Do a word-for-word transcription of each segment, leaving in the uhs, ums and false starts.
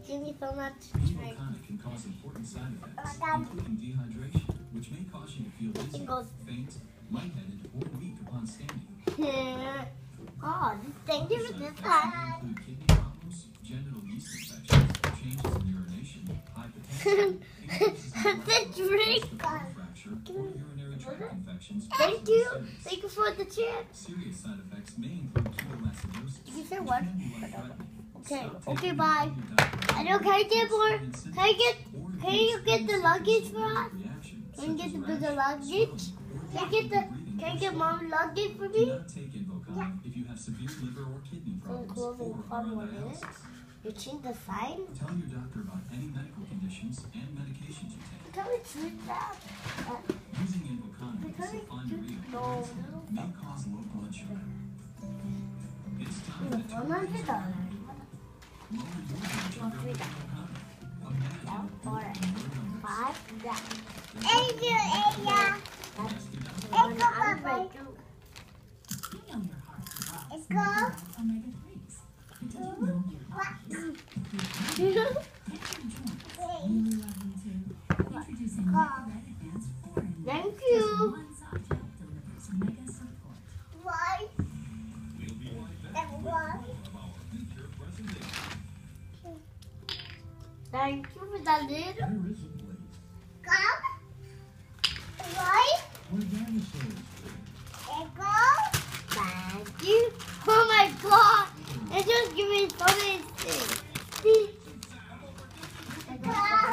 Give me so much drink. Invokana can cause important side effects, including dehydration, which may cause you to feel dizzy, faint, lightheaded, or weak upon standing. Oh, thank you for Side this effects one. may include kidney problems, genital yeast infections, changes in urination, high potassium, increases in The drink. bone fracture, or urinary tract infections. Thank you. Thank you for the chip. Serious side effects may include ketoacidosis, Did you say which what? can be life-threatening. Okay. Stop Okay. taking Bye. antibiotics I know. Can I get more? Can I get? or if Can you you get the experience luggage for severe us? reaction, Can you such get the as bigger rash, luggage? swelling, Can I or get the? difficulty Can I breathing get or mom luggage for Do me? not take Invokana if you have severe liver or kidney problems clothing or fun are on one minute. dialysis. You change the sign? Tell your doctor about any medical conditions and medications you take. Can we choose that? Uh, Using Invokana with Can we sulfonylurea no, may cause low blood sugar. It's time no. to turn One hundred things dollars. around. Lower your blood sugar with Invokana. Imagine Down improving for your numbers. five. Down. Thank you, Aya. Ask your doctor. One hundred. You know your heart loves Let's go. omega threes. But do you know your heart includes Please. really love them too? Introducing Mega Red Advanced four in Thank Just you. one soft gel delivers mega support. Why? We'll be right back That's with why. more of our feature presentation. Thank you for that little. There is a place Come. Right. where dinosaurs And go. Thank you. Oh my god. It just gave me so many things. See? Come.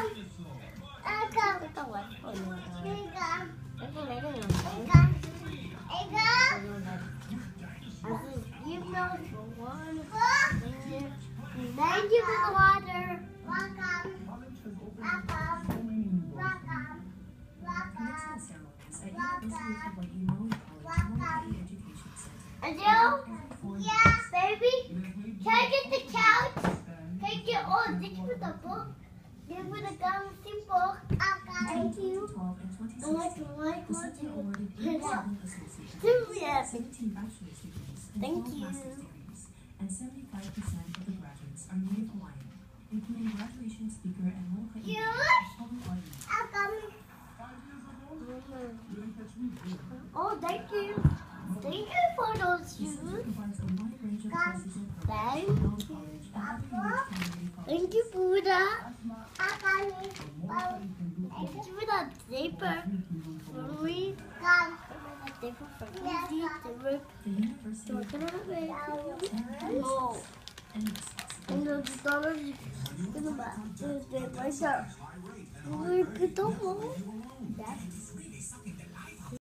And go. Ito what? Oh, no, no. And go. Ito, ito, ito. And go. And go. I said, you know, for one Go. thing. Thank you for the water. Welcome. Welcome. Welcome. Commencement Welcome. ceremonies at University of Hawaii Maui College Hawaii Education Center. Adele? Yeah. Baby? Can I get the couch? Can I get all this for the book? This for the galaxy book. Thank you. twelve and twenty I like sixteen, to like the center awarded eighty-seven associate Do degrees, yes. seventeen bachelor's degrees, and Thank twelve you. master's degrees, and seventy-five percent of the graduates are Native Hawaiian, including graduation speaker and Molokai Yours? public audience. Welcome. Oh, thank you. Thank you for those The center shoes. provides a wide range of courses and Thank programs from knowledge college and other unique community colleges. Thank you, Buddha. Welcome. Thank you for that paper. For me. Come. That paper for easy to work. The University of Hawaii. Hawaii Oh. and Essex. And the dollars you can buy myself. Look at all. That's